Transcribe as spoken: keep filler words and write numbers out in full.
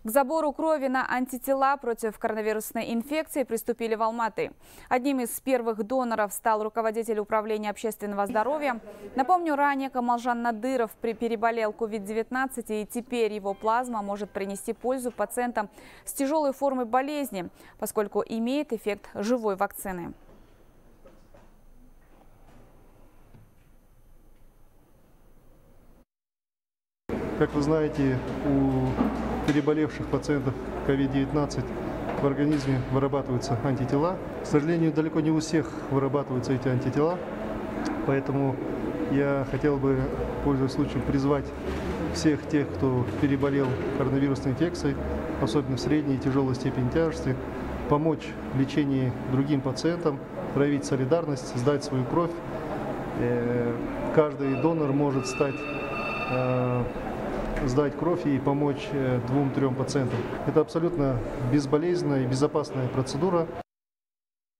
К забору крови на антитела против коронавирусной инфекции приступили в Алматы. Одним из первых доноров стал руководитель управления общественного здоровья. Напомню, ранее Камалжан Надыров переболел ковид девятнадцать, и теперь его плазма может принести пользу пациентам с тяжелой формой болезни, поскольку имеет эффект живой вакцины. Как вы знаете, у переболевших пациентов ковид девятнадцать в организме вырабатываются антитела. К сожалению, далеко не у всех вырабатываются эти антитела, поэтому я хотел бы, пользуясь случаем, призвать всех тех, кто переболел коронавирусной инфекцией, особенно в средней и тяжелой степени тяжести, помочь в лечении другим пациентам, проявить солидарность, сдать свою кровь. Каждый донор может стать сдать кровь и помочь двум-трем пациентам. Это абсолютно безболезненная и безопасная процедура.